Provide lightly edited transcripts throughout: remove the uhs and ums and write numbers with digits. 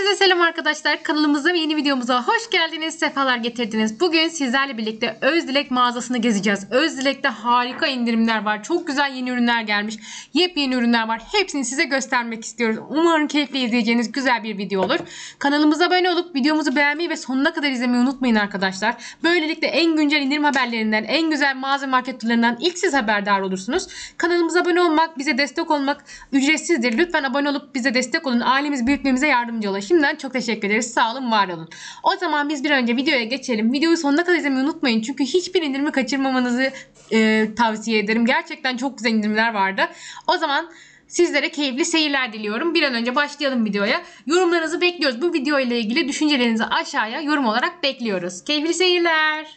Herkese selam arkadaşlar. Kanalımıza ve yeni videomuza hoş geldiniz. Sefalar getirdiniz. Bugün sizlerle birlikte Özdilek mağazasını gezeceğiz. Özdilek'te harika indirimler var. Çok güzel yeni ürünler gelmiş. Yepyeni ürünler var. Hepsini size göstermek istiyoruz. Umarım keyifli izleyeceğiniz güzel bir video olur. Kanalımıza abone olup videomuzu beğenmeyi ve sonuna kadar izlemeyi unutmayın arkadaşlar. Böylelikle en güncel indirim haberlerinden, en güzel mağaza marketlerlerinden ilk siz haberdar olursunuz. Kanalımıza abone olmak, bize destek olmak ücretsizdir. Lütfen abone olup bize destek olun. Ailemiz büyütmemize yardımcı olun. Şimdiden çok teşekkür ederiz. Sağ olun, var olun. O zaman biz bir önce videoya geçelim. Videoyu sonuna kadar izlemeyi unutmayın. Çünkü hiçbir indirimi kaçırmamanızı tavsiye ederim. Gerçekten çok güzel indirimler vardı. O zaman sizlere keyifli seyirler diliyorum. Bir an önce başlayalım videoya. Yorumlarınızı bekliyoruz. Bu video ile ilgili düşüncelerinizi aşağıya yorum olarak bekliyoruz. Keyifli seyirler.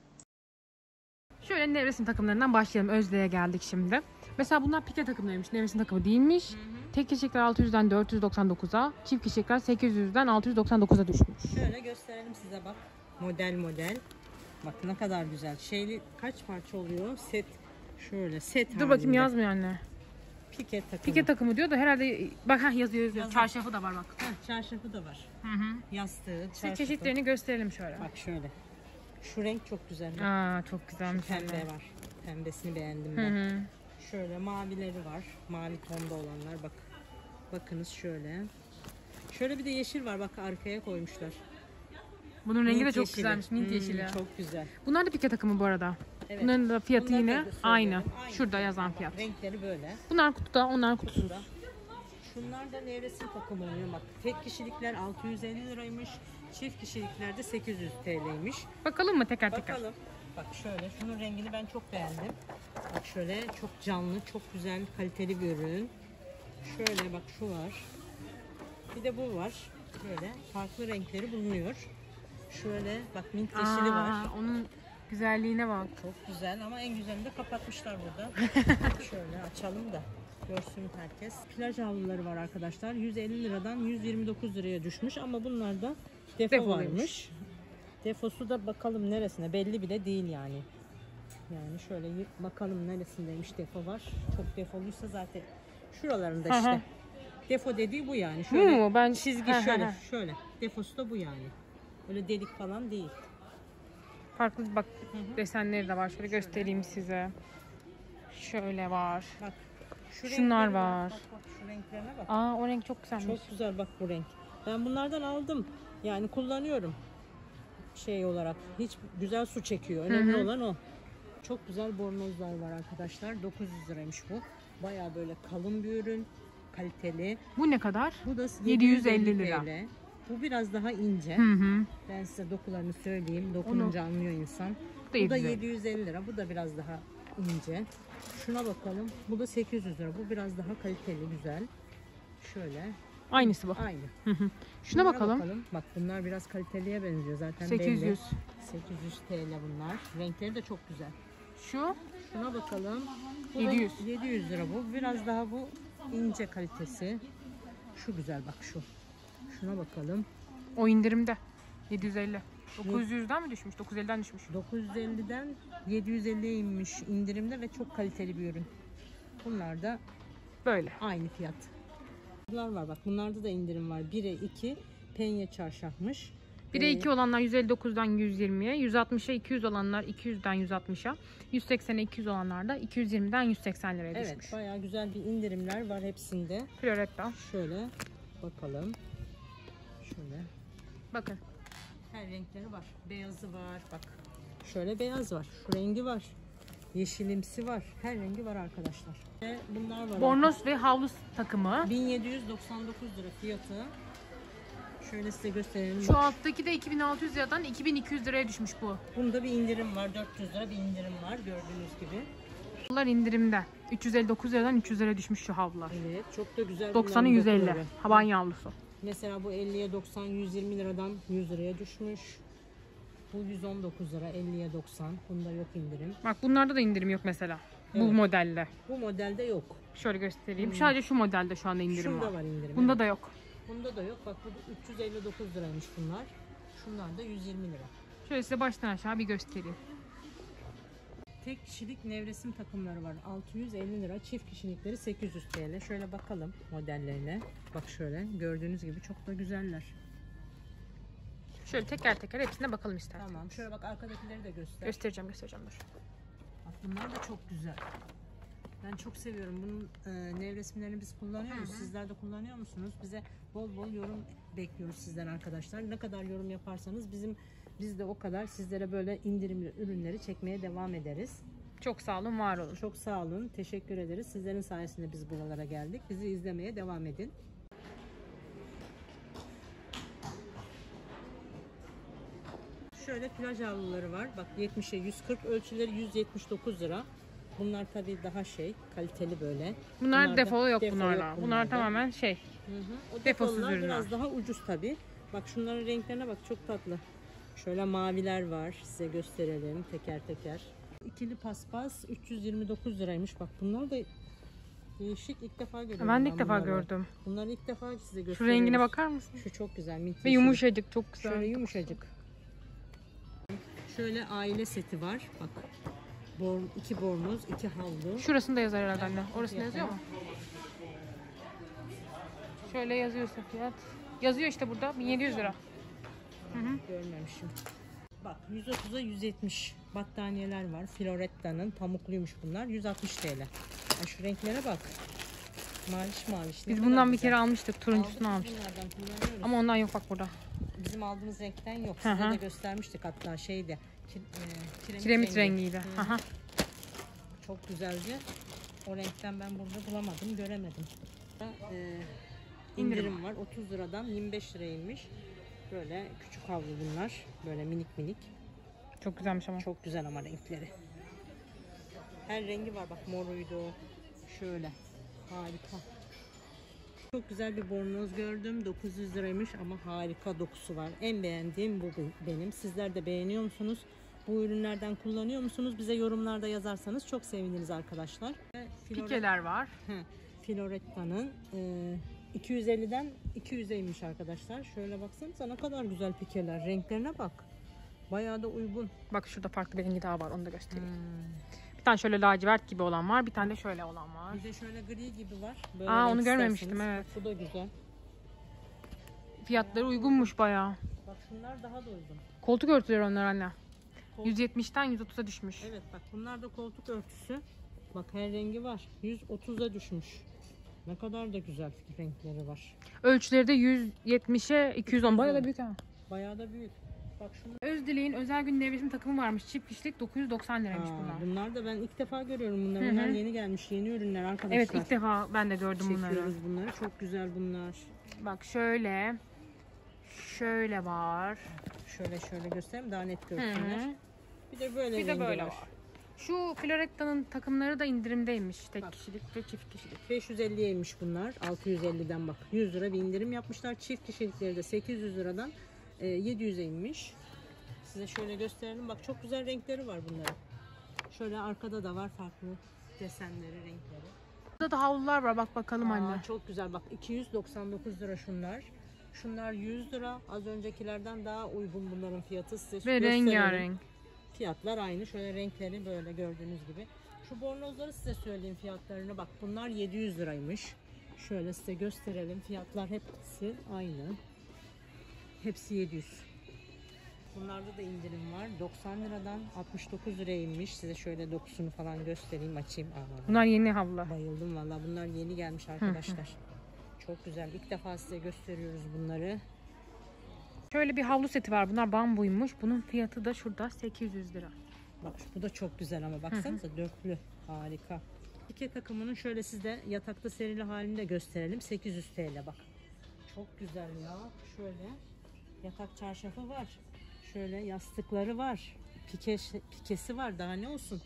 Şöyle nevresim takımlarından başlayalım. Özde'ye geldik şimdi. Mesela bunlar pike takımlarıymış. Nevresim takımı değilmiş. Tek kişilikler 600'den 499'a, çift kişilikler 800'den 699'a düşmüş. Şöyle gösterelim size bak. Model. Bak ne kadar güzel. Şeyli kaç parça oluyor? Set. Şöyle set halinde. Dur bakayım, yazmıyor anne. Pike takımı. Pike takımı diyor da herhalde bak yazıyor. Çarşafı da var bak. Çarşafı da var. Yastığı, çarşafı. Size çeşitlerini gösterelim şöyle. Bak şöyle. Şu renk çok güzel. Aa, çok güzelmiş. Pembe var. Pembesini beğendim ben. Şöyle mavileri var. Mavi tonda olanlar bak. Bakınız şöyle. Şöyle bir de yeşil var. Bak arkaya koymuşlar. Bunun rengi de çok yeşili. güzelmiş. Mint yeşili. Çok güzel. Bunlar da pike takımı bu arada. Evet. Bunların da fiyatı Bunları yine da aynı. Aynı. Şurada yazan fiyat. Renkleri böyle. Bunlar kutuda, onlar kutusuz. Şunlar da nevresim takımı oluyor. Bak tek kişilikler 650 liraymış. Çift kişilikler de 800 TL'ymiş. Bakalım mı teker teker? Bakalım. Bak şöyle, şunun rengini ben çok beğendim. Bak şöyle çok canlı, çok güzel, kaliteli bir ürün. Şöyle bak şu var. Bir de bu var. Böyle farklı renkleri bulunuyor. Şöyle bak mint yeşili var. Onun güzelliğine bak. Çok güzel ama en güzelini de kapatmışlar burada. Şöyle açalım da görsün herkes. Plaj havluları var arkadaşlar. 150 liradan 129 liraya düşmüş ama bunlarda defo varmış. Defosu da bakalım neresine, belli bile değil yani. Yani şöyle bakalım neresindeymiş defo var. Çok defoluysa zaten şuralarında işte. Defo dediği bu yani. Şöyle ben çizgi şöyle. Defosu da bu yani. Öyle delik falan değil. Farklı bak desenleri de var. Şöyle göstereyim size. Şöyle var. Bak. Şunlar var. Bak şu renklerine bak. Aa, o renk çok güzelmiş. Çok güzel bak bu renk. Ben bunlardan aldım. Yani kullanıyorum. Şey olarak hiç güzel su çekiyor. Önemli olan o. Çok güzel bornozlar var arkadaşlar. 900 liraymış bu. Baya böyle kalın bir ürün. Kaliteli. Bu ne kadar? Bu da 750 lira. TL. Bu biraz daha ince. Ben size dokularını söyleyeyim. Dokununca anlıyor insan. Bu da 750 lira. Bu da biraz daha ince. Şuna bakalım. Bu da 800 lira. Bu biraz daha kaliteli, güzel. Şöyle. Aynısı bu. Aynı. Şuna Bunlara bakalım. Bak bunlar biraz kaliteliye benziyor zaten 800. belli. 800 TL bunlar. Renkleri de çok güzel. Şuna bakalım. Bu 700. 700 lira bu. Biraz daha bu ince kalitesi. Şu güzel bak şu. Şuna bakalım. O indirimde. 750. 900'den mi düşmüş? 950'den düşmüş. 950'den 750'ye inmiş indirimde ve çok kaliteli bir ürün. Bunlar da böyle. Aynı fiyat. Bunlar var bak. Bunlarda da indirim var. 1'e 2 penye çarşafmış. 1'e 2 olanlar 159'dan 120'ye, 160'a 200 olanlar 200'den 160'a, 180'e 200 olanlar da 220'den 180 liraya düşmüş. Evet, bayağı güzel bir indirimler var hepsinde. Floretta. Şöyle bakalım. Şöyle. Bakın. Her renkleri var. Beyazı var. Bak. Şöyle beyaz var. Şu rengi var. Yeşilimsi var. Her rengi var arkadaşlar. Ve bunlar var. Bornoz ve havlu takımı. 1799 lira fiyatı. Şöyle size gösterelim. Şu alttaki de 2600 liradan 2200 liraya düşmüş bu. Bunda bir indirim var. 400 lira bir indirim var gördüğünüz gibi. Bunlar indirimde. 359 liradan 300 liraya düşmüş şu havlular. Evet, çok da güzel. 90'ı 150. Habanya havlusu. Mesela bu 50'ye 90, 120 liradan 100 liraya düşmüş. Bu 119 lira, 50'ye 90. Bunda yok indirim. Bak bunlarda da indirim yok mesela. Evet. Bu modelde. Bu modelde yok. Şöyle göstereyim. Sadece şu modelde şu anda indirim Şunda var. var indirim. Bunda evet. da yok. Bunda da yok. Bak bu 359 liraymış bunlar. Şunlar da 120 lira. Şöyle size baştan aşağı bir göstereyim. tek kişilik nevresim takımları var. 650 lira. Çift kişilikleri 800 TL. Şöyle bakalım modellerine. Bak şöyle gördüğünüz gibi çok da güzeller. Şöyle teker teker hepsine bakalım isterseniz. Tamam. Şöyle bak arkadakileri de göster. Göstereceğim dur. Bak bunlar da çok güzel. Ben çok seviyorum. Bunun nevresimlerini biz kullanıyoruz. Sizler de kullanıyor musunuz? Bize bol bol yorum bekliyoruz sizden arkadaşlar. Ne kadar yorum yaparsanız biz de o kadar sizlere böyle indirimli ürünleri çekmeye devam ederiz. Çok sağ olun, var olun. Çok sağ olun. Teşekkür ederiz. Sizlerin sayesinde biz buralara geldik. Bizi izlemeye devam edin. Şöyle plaj havluları var. Bak 70'e 140, ölçüleri 179 lira. Bunlar tabii daha kaliteli böyle. Bunlar defolu yok defo bunlarla. yok Bunlar bunlarda. tamamen O defosuz defolular ürünler. biraz daha ucuz tabii. Bak şunların renklerine bak, çok tatlı. Şöyle maviler var. Size gösterelim teker teker. İkili paspas 329 liraymış. Bak bunlar da değişik, ilk defa görüyorum. Ben de ilk defa bunları. gördüm. Bunları ilk defa size Şu gösteriyorum. rengine bakar mısın? Şu çok güzel. Mint Ve yeşili. yumuşacık, çok güzel. Şöyle yumuşacık. Şöyle aile seti var. Bak. İki bornoz, iki havlu. Şurasında yazar herhalde anne. Orasında yazıyor mu? Şöyle yazıyorsa fiyat. Yazıyor işte burada. 1700 lira. Görmemişim. Bak 130'a 170 battaniyeler var. Floretta'nın pamukluymuş bunlar. 160 TL. Ay şu renklere bak. Maviş maviş. Ne Biz kadar bundan bir güzel. kere almıştık. Turuncusunu Aldık biz almıştık. bunlardan, kullanıyoruz. Ama ondan yok bak burada. Bizim aldığımız renkten yok. Hı Size hı. de göstermiştik hatta şeyde. Kiremit rengiydi. Hı. Aha. Çok güzeldi. O renkten ben burada bulamadım, göremedim. İndirim var. 30 liradan 25 liraymış. Böyle küçük havlu bunlar. Böyle minik minik. Çok güzelmiş ama. Çok güzel ama renkleri. Her rengi var. Bak moruydu. Şöyle. Harika. Çok güzel bir bornoz gördüm. 900 liraymış ama harika dokusu var. En beğendiğim bu benim. Sizler de beğeniyor musunuz? Bu ürünlerden kullanıyor musunuz? Bize yorumlarda yazarsanız çok seviniriz arkadaşlar. Pikeler var. Floretta'nın 250'den 200'eymiş arkadaşlar. Şöyle baksanıza ne kadar güzel pikeler. Renklerine bak. Bayağı da uygun. Bak şurada farklı bir rengi daha var. Onu da göstereyim. Bir tane şöyle lacivert gibi olan var. Bir tane de şöyle olan var. Bir de şöyle gri gibi var. Böyle Aa, renk onu görmemiştim, isterseniz. evet. Bak, bu da güzel. Fiyatları uygunmuş bayağı. Bak şunlar daha da uygun. Koltuk örtüleri onlar anne. Koltuk- 170'ten 130'a düşmüş. Evet bak bunlar da koltuk örtüsü. Bak her rengi var. 130'a düşmüş. Ne kadar da güzel renkleri var. Ölçüleri de 170'e 210. Bayağı da büyük ha. Bayağı da büyük. Bak şunlar. Özdileğin özel gün nevresim takımı varmış. Çift kişilik 990 liraymış bunlar. Bunlar da ben ilk defa görüyorum bunları. Bunlar yeni gelmiş. Yeni ürünler arkadaşlar. Evet, ilk defa ben de gördüm bunları. çekiyoruz bunları. Çok güzel bunlar. Bak şöyle. Şöyle var. Şöyle göstereyim daha net görsünler. Bir de böyle Bir de rengi böyle var. var. Şu Floretta'nın takımları da indirimdeymiş. Tek Bak. kişilik ve çift kişilik. 550'yeymiş bunlar. 650'den bak. 100 lira bir indirim yapmışlar. Çift kişilikleri de 800 liradan 700'e inmiş. Size şöyle gösterelim. Bak çok güzel renkleri var bunların. Şöyle arkada da var farklı desenleri, renkleri. Burada da havlular var. Bak bakalım anne. Çok güzel. Bak 299 lira şunlar. Şunlar 100 lira. Az öncekilerden daha uygun bunların fiyatı. Size Ve gösterelim. rengarenk. Fiyatlar aynı. Şöyle renkleri böyle gördüğünüz gibi. Şu bornozları size söyleyeyim fiyatlarını. Bak bunlar 700 liraymış. Şöyle size gösterelim. Fiyatlar hepsi aynı. Hepsi 700. Bunlarda da indirim var. 90 liradan 69 liraya inmiş. Size şöyle dokusunu falan göstereyim, açayım. Bunlar yeni havlular. Bayıldım valla. Bunlar yeni gelmiş arkadaşlar. Çok güzel. İlk defa size gösteriyoruz bunları. Şöyle bir havlu seti var. Bunlar bambuymuş. Bunun fiyatı da şurada 800 lira. Bak bu da çok güzel ama baksanıza dörtlü. Harika. İki takımının şöyle sizde yatakta serili halini de gösterelim. 800 TL bak. Çok güzel ya. Şöyle yatak çarşafı var. Şöyle yastıkları var. Pikesi var. Daha ne olsun?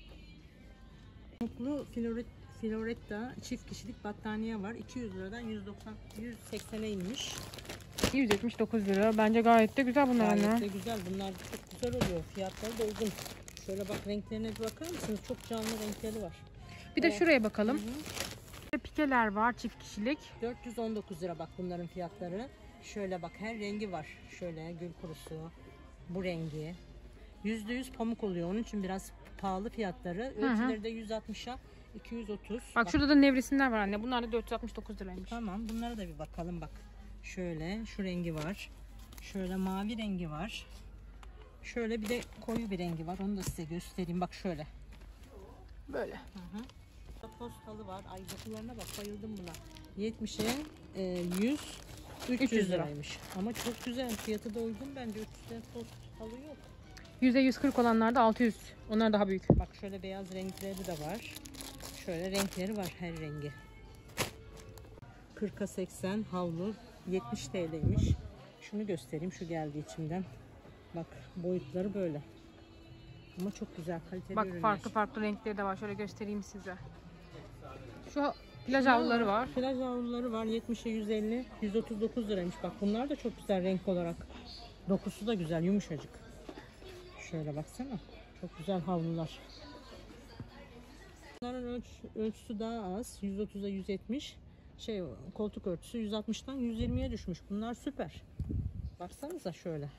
Mutlu Floretta çift kişilik battaniye var. 200 liradan 180'e inmiş. 179 lira. Bence gayet de güzel bunlar Gayet anne. de güzel. Bunlar çok güzel oluyor. Fiyatları da uygun. Şöyle bak renklerine bir bakar mısınız? Çok canlı renkleri var. Bir de şuraya bakalım. Pikeler var çift kişilik. 419 lira bak bunların fiyatları. Şöyle bak her rengi var. Şöyle gül kurusu, bu rengi. %100 pamuk oluyor. Onun için biraz pahalı fiyatları. Ölçüleri de 160'a 230. Bak şurada da nevresimler var anne. Bunlar da 469 liraymış. Tamam, bunlara da bir bakalım bak. Şöyle şu rengi var. Şöyle mavi rengi var. Şöyle bir de koyu bir rengi var. Onu da size göstereyim. Bak şöyle. Böyle. Postalı var. Ay dokularına bak, bayıldım buna. 70'e 100 300 liraymış. Ama çok güzel. Fiyatı da uygun bence. 300'den postalı yok. %140 olanlar da 600. Onlar daha büyük. Bak şöyle beyaz renkleri de var. Şöyle renkleri var, her rengi. 40'a 80 havlu 70 TL'ymiş. Şunu göstereyim, şu geldi içimden. Bak boyutları böyle. Ama çok güzel, kaliteli Bak ürünler. farklı farklı renkleri de var. Şöyle göstereyim size. Şu plaj havluları var. Plaj havluları var. 70'e 150, 139 liraymış. Bak bunlar da çok güzel renk olarak. Dokusu da güzel, yumuşacık. Şöyle baksana. Çok güzel havlular. Bunların ölçüsü daha az. 130'a 170. Koltuk örtüsü 160'tan 120'ye düşmüş. Bunlar süper. Baksanıza şöyle.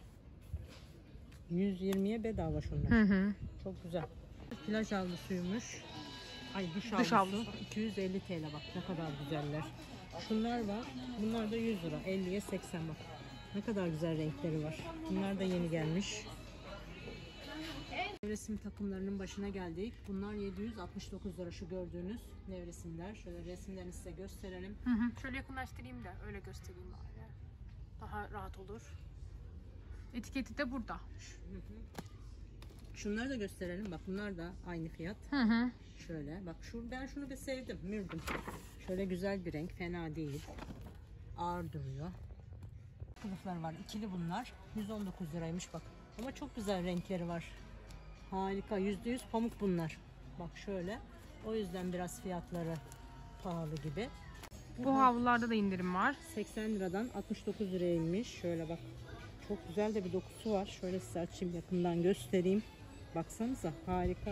120'ye bedava şunlar. Çok güzel. Plaj havlusuymuş. Ay duş havlusu. 250 TL bak ne kadar güzeller. Şunlar var. Bunlar da 100 lira. 50'ye 80 bak. Ne kadar güzel renkleri var. Bunlar da yeni gelmiş. Nevresim takımlarının başına geldik. Bunlar 769 lira şu gördüğünüz nevresimler. Şöyle resimlerini size gösterelim. Şöyle yakınlaştırayım da öyle göstereyim bari. Daha rahat olur. Etiketi de burada. Şunları da gösterelim. Bak bunlar da aynı fiyat. Şöyle bak ben şunu bir sevdim. Mürdüm. Şöyle güzel bir renk. Fena değil. Ağır duruyor. Kılıflar var. İkili bunlar. 119 liraymış bak. Ama çok güzel renkleri var. Harika. %100 pamuk bunlar. Bak şöyle. O yüzden biraz fiyatları pahalı gibi. Bu havlularda da indirim var. 80 liradan 69 liraya inmiş. Şöyle bak. Çok güzel de bir dokusu var. Şöyle size açayım, yakından göstereyim. Baksanıza harika.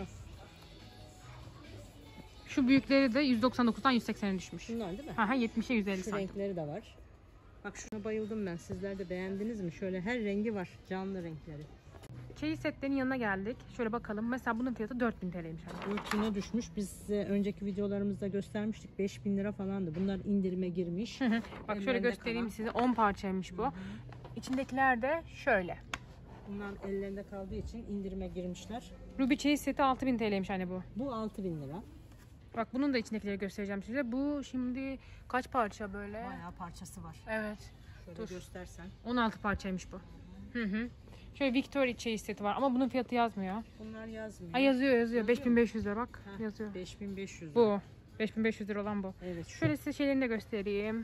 Şu büyükleri de 199'dan 180'e düşmüş. Bunlar değil mi? 70'e 150 Şu santim. renkleri de var. Bak şuna bayıldım ben. Sizler de beğendiniz mi? Şöyle her rengi var. Canlı renkleri. Çeyiz setlerin yanına geldik. Şöyle bakalım. Mesela bunun fiyatı 4000 TL'ymiş. 4000'e düşmüş. Biz size önceki videolarımızda göstermiştik. 5000 lira falandı. Bunlar indirime girmiş. Bak şöyle Ellerinde göstereyim kalan. size. 10 parçaymış bu. İçindekiler de şöyle. Bunlar ellerinde kaldığı için indirime girmişler. Ruby çeyiz seti 6000 TL'ymiş anne bu. Bu 6000 lira. Bak bunun da içindekileri göstereceğim size. Bu şimdi kaç parça böyle? Bayağı parçası var. Evet. Şöyle Dur. göstersen. 16 parçaymış bu. Şöyle Victoria çeyiz seti var ama bunun fiyatı yazmıyor. Bunlar yazmıyor. Ha yazıyor. 5500 lira bak. Heh, Yazıyor. 5500 lira. Bu. 5500 lira olan bu. Evet. Şu. Şöyle size şeylerini de göstereyim.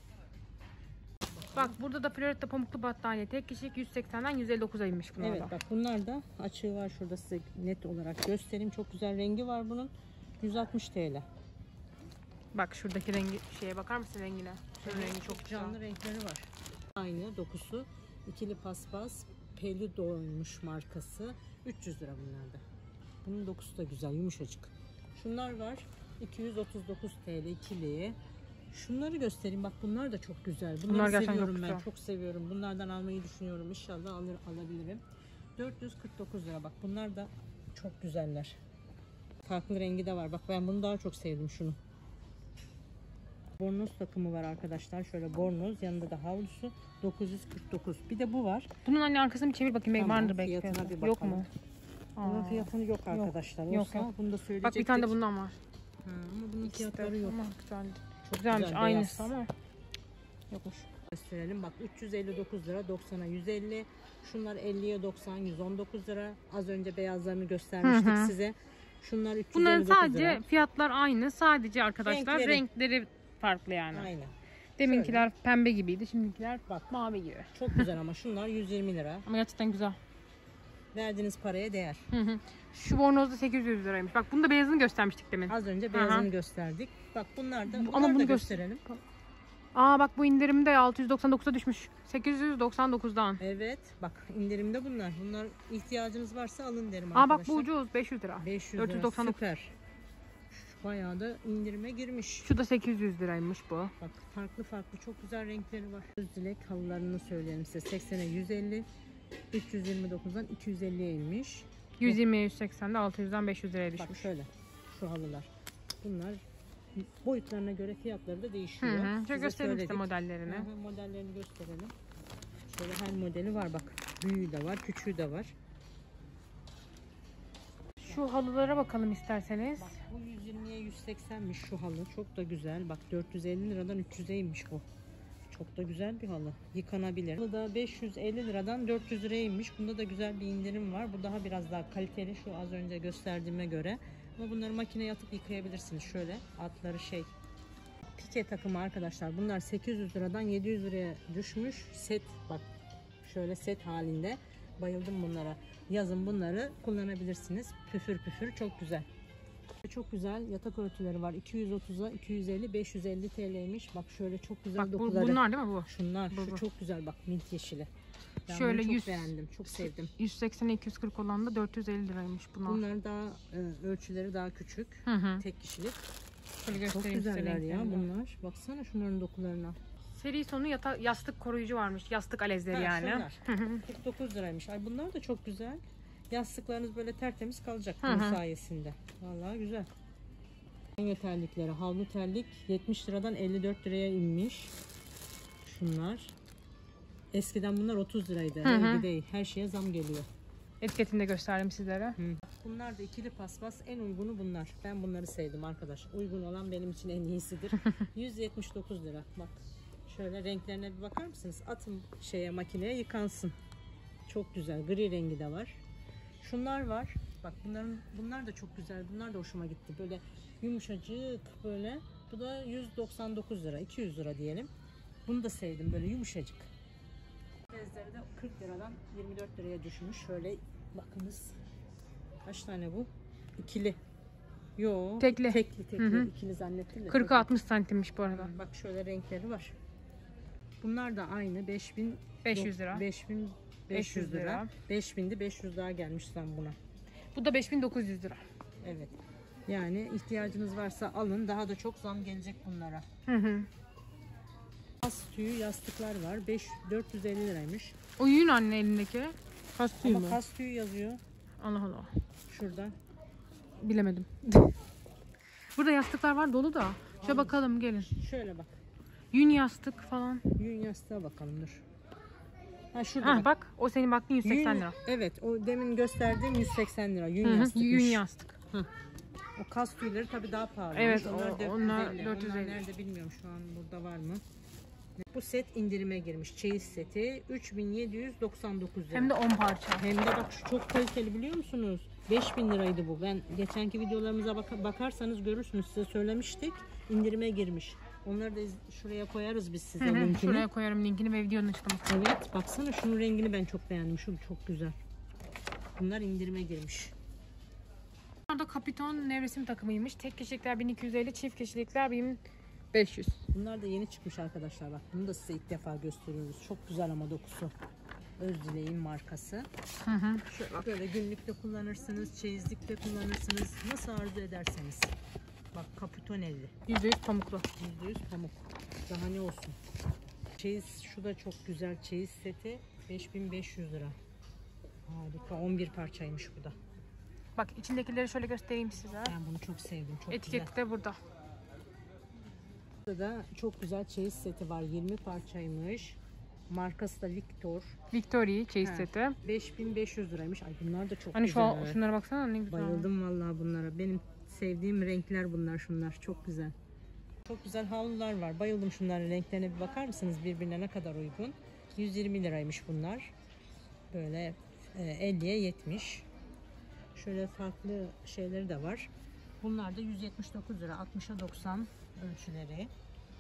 Bak burada da Florida pamuklu battaniye tek kişilik 180'den 159'a inmiş bunlar Evet da. bak bunlar da açığı var, şurada size net olarak göstereyim. Çok güzel rengi var bunun. 160 TL. Bak şuradaki rengi şeye bakar mısın rengine? Şunun rengi çok güzel. Canlı renkleri var. Aynı dokusu. İkili paspas. Peludo'ymuş markası. 300 lira bunlarda. Bunun dokusu da güzel, yumuşacık. Şunlar var. 239 TL ikili. Şunları göstereyim. Bak bunlar da çok güzel. Bunlar gerçekten seviyorum çok ben. güzel. Çok seviyorum. Bunlardan almayı düşünüyorum. İnşallah alabilirim. 449 lira. Bak bunlar da çok güzeller. Farklı rengi de var. Bak ben bunu daha çok sevdim şunu. Bornoz takımı var arkadaşlar. Şöyle bornoz, yanında da havlusu 949. Bir de bu var. Bunun anne arkasını bir çevir bakayım. Tamam, Vardır belki. fiyatına fiyatı. bir Yok bakalım. mu? Bunun fiyatını yok arkadaşlar. Yok, Olsa yok. bunu da söyleyecektik. Bak bir tane de bundan var. Ama bunun İkisi de. fiyatları yok. Ama güzel. Çok Güzelmiş. güzel, Aynısı beyaz. ama yokmuş. Gösterelim. Bak 359 lira, 90'a 150. Şunlar 50'ye 90, 119 lira. Az önce beyazlarını göstermiştik size. Şunlar 359 Bunların sadece lira. fiyatlar aynı. Sadece arkadaşlar renkleri farklı yani. Aynen. Deminkiler pembe gibiydi. Şimdikiler Bak. mavi gibi. Çok güzel ama şunlar 120 lira. Ama gerçekten güzel. Verdiğiniz paraya değer. Şu bornoz da 800 liraymış. Bak bunu da beyazını göstermiştik demin. Az önce beyazını gösterdik. Bak bunlar da Ama bunları bunu da gösterelim. Aa bak bu indirimde 699'a düşmüş. 899'dan. Evet. Bak indirimde bunlar. Bunlar ihtiyacınız varsa alın derim Aa arkadaşlar. bak bu ucuz 500 lira. 500 lira. 499. Süper. Bayağı da indirime girmiş. Şu da 800 liraymış bu. Bak farklı farklı çok güzel renkleri var. Özdilek halılarını söyleyelim size. 80'e 150, 329'dan 250'ye inmiş. 120'ye 180'de 600'den 500 liraya Bak düşmüş. şöyle şu halılar. Bunlar boyutlarına göre fiyatları da değişiyor. Şöyle Size gösterelim işte söyledik. modellerini. Modellerini gösterelim. Şöyle her modeli var bak. Büyüğü de var, küçüğü de var. Şu halılara bakalım isterseniz. Bak bu 120'ye 180'miş şu halı. Çok da güzel. Bak 450 liradan 300'e inmiş bu. Çok da güzel bir halı. Yıkanabilir. Bu da 550 liradan 400 liraya inmiş. Bunda da güzel bir indirim var. Bu daha biraz daha kaliteli şu az önce gösterdiğime göre. Ama bunları makineye atıp yıkayabilirsiniz. Şöyle altları pike takımı arkadaşlar. Bunlar 800 liradan 700 liraya düşmüş. Set bak şöyle set halinde. Bayıldım bunlara. Yazın bunları kullanabilirsiniz. Püfür püfür çok güzel. Çok güzel yatak örtüleri var. 230'a 250 550 TL'ymiş. Bak şöyle çok güzel Bak dokuları. bunlar değil mi bu? Şunlar Bu. çok güzel bak mint yeşili. Ben Şöyle bunu çok 100 beğendim. Çok sevdim. 180'e 240 olan da 450 liraymış bunlar. Bunlar daha ölçüleri daha küçük. Hı. Tek kişilik. Şöyle Çok göstereyim size güzeller ya renklerini. bunlar. Baksana şunların dokularına. Seri sonu yastık koruyucu varmış. Yastık alezleri Ha, yani. şunlar. 49 liraymış. Ay bunlar da çok güzel. Yastıklarınız böyle tertemiz kalacak bunun sayesinde. Vallahi güzel. Banyo terlikleri, havlu terlik 70 liradan 54 liraya inmiş. Şunlar. Eskiden bunlar 30 liraydı. Öyle değil. Her şeye zam geliyor. Etiketini de gösterdim sizlere. Bunlar da ikili paspas. En uygunu bunlar. Ben bunları sevdim arkadaş. Uygun olan benim için en iyisidir. 179 lira. Bak. Şöyle renklerine bir bakar mısınız? Atın makineye yıkansın. Çok güzel. Gri rengi de var. Şunlar var. Bak bunlar da çok güzel. Bunlar da hoşuma gitti. Böyle yumuşacık böyle. Bu da 199 lira. 200 lira diyelim. Bunu da sevdim. Böyle yumuşacık. Bezleri de 40 liradan 24 liraya düşmüş. Şöyle bakınız. Kaç tane bu? İkili. Yo. Tekli. Tekli. İkili zannettim de. 40'a 60 santimmiş bu arada. Bak şöyle renkleri var. Bunlar da aynı 500 lira. 5500 lira. 5000'di 500 daha gelmiş sen buna. Bu da 5900 lira. Evet. Yani ihtiyacınız varsa alın. Daha da çok zam gelecek bunlara. Kas tüyü yastıklar var. 450 liraymış. O yün anne elindeki. Kas tüyü Ama mü? kas tüyü yazıyor. Allah Allah. Şurada. Bilemedim. Burada yastıklar var dolu da. Şöyle bakalım gelin. Şöyle bak. Yün yastık falan. Yün yastığa bakalım dur. Ha şurada Ha bak o senin baktığın 180 lira. Evet o demin gösterdiğim 180 lira. Yün Hı hı, yastıkmış. yün yastık. O kas tüyleri tabii daha pahalı. Evet, onlar onlar 450. 450. Onlar nerede bilmiyorum şu an burada var mı? Bu set indirime girmiş. Çeyiz seti 3799 lira. Hem de 10 parça. Hem de bak şu çok kaliteli biliyor musunuz? 5000 liraydı bu. Ben geçenki videolarımıza bakarsanız görürsünüz. Size söylemiştik. İndirime girmiş. Onları da şuraya koyarız biz size linkini. Şuraya koyarım linkini ve videonun açıklamasına. Evet baksana şunun rengini ben çok beğendim. Şu çok güzel. Bunlar indirime girmiş. Bunlar da Kapiton nevresim takımıymış. Tek kişilikler 1250, çift kişilikler 1500. Bunlar da yeni çıkmış arkadaşlar. Bak bunu da size ilk defa gösteriyoruz. Çok güzel ama dokusu. Özdilek'in markası. Şöyle böyle günlükte kullanırsınız, çeyizlikte kullanırsınız. Nasıl arzu ederseniz. Bak kapitonelli. %100 pamuklu. %100 pamuk. Daha ne olsun. Çeyiz şu da çok güzel çeyiz seti. 5500 lira. Harika. 11 parçaymış bu da. Bak içindekileri şöyle göstereyim size. Ben bunu çok sevdim. Çok Etiket güzel. de burada. Burada da çok güzel çeyiz seti var. 20 parçaymış. Markası da Victor. Victoria çeyiz seti. 5500 liraymış. Ay bunlar da çok Hani güzel. şunlara baksana ne güzel. Bayıldım vallahi bunlara. Benim sevdiğim renkler bunlar şunlar. Çok güzel. Çok güzel havlular var. Bayıldım şunların renklerine bir bakar mısınız? Birbirine ne kadar uygun. 120 liraymış bunlar. Böyle 50'ye 70. Şöyle farklı şeyleri de var. Bunlar da 179 lira. 60'a 90 ölçüleri.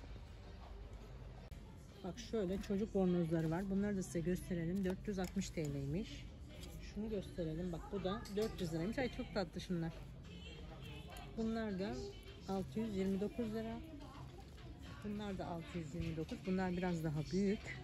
Bak şöyle çocuk bornozları var. Bunları da size gösterelim. 460 TL'ymiş. Şunu gösterelim. Bak bu da 400 liraymış. Ay çok tatlı şunlar. Bunlar da 629 lira. Bunlar da 629. Bunlar biraz daha büyük.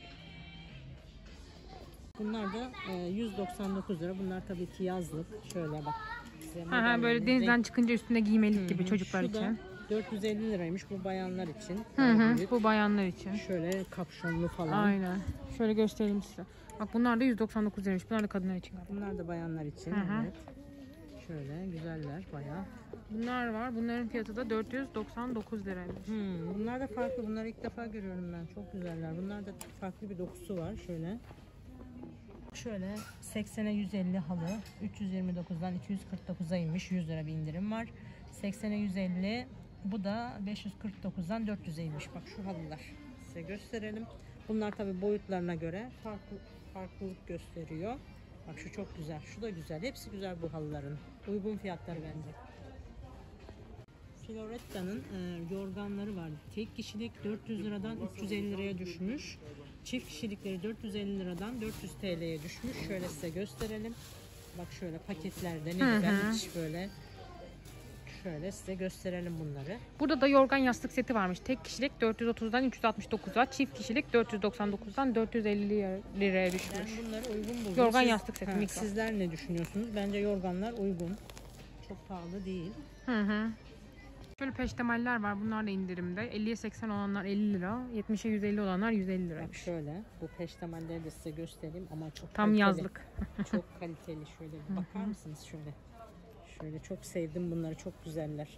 Bunlar da 199 lira. Bunlar tabii ki yazlık. Şöyle bak. Böyle denizden çıkınca üstünde giymelik gibi çocuklar Şu da için. 450 liraymış bu bayanlar için. Büyük. Bu bayanlar için. Şöyle kapşonlu falan. Aynen. Şöyle göstereyim size. Bak bunlar da 199 liraymış. Bunlar da kadınlar için galiba. Bunlar da bayanlar için. Evet. Şöyle güzeller bayağı. Bunlar var. Bunların fiyatı da 499 liraymış. Bunlar da farklı. Bunları ilk defa görüyorum ben. Çok güzeller. Bunlar da farklı bir dokusu var. Şöyle 80'e 150 halı. 329'dan 249'a inmiş. 100 lira bir indirim var. 80'e 150. Bu da 549'dan 400'e inmiş. Bak şu halılar. Size gösterelim. Bunlar tabi boyutlarına göre farklılık gösteriyor. Bak şu çok güzel. Şu da güzel. Hepsi güzel bu halıların. Uygun fiyatları bence. Floretta'nın yorganları var. Tek kişilik 400 liradan 350 liraya düşmüş. Çift kişilikleri 450 liradan 400 TL'ye düşmüş. Şöyle size gösterelim. Bak şöyle paketlerde ne güzel hiç böyle. Şöyle size gösterelim bunları. Burada da yorgan yastık seti varmış. Tek kişilik 430'dan 369'a, çift kişilik 499'dan 450 liraya düşmüş. Ben bunları uygun buldum. Yorgan yastık seti mikro. Sizler ne düşünüyorsunuz? Bence yorganlar uygun. Çok pahalı değil. Şöyle peştemaller var. Bunlar da indirimde. 50'ye 80 olanlar 50 lira. 70'e 150 olanlar 150 lira. Bak şöyle bu peştemalleri de size göstereyim ama çok tam kaliteli. yazlık. Çok kaliteli. Şöyle bir bakar mısınız şöyle. Şöyle çok sevdim bunları. Çok güzeller.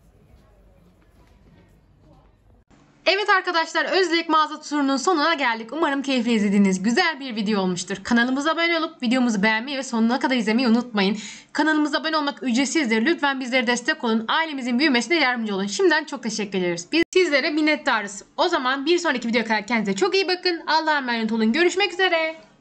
Evet arkadaşlar, Özdilek mağaza turunun sonuna geldik. Umarım keyifle izlediğiniz güzel bir video olmuştur. Kanalımıza abone olup videomuzu beğenmeyi ve sonuna kadar izlemeyi unutmayın. Kanalımıza abone olmak ücretsizdir. Lütfen bizlere destek olun. Ailemizin büyümesine yardımcı olun. Şimdiden çok teşekkür ederiz. Biz sizlere minnettarız. O zaman bir sonraki videoya kadar kendinize çok iyi bakın. Allah'a emanet olun. Görüşmek üzere.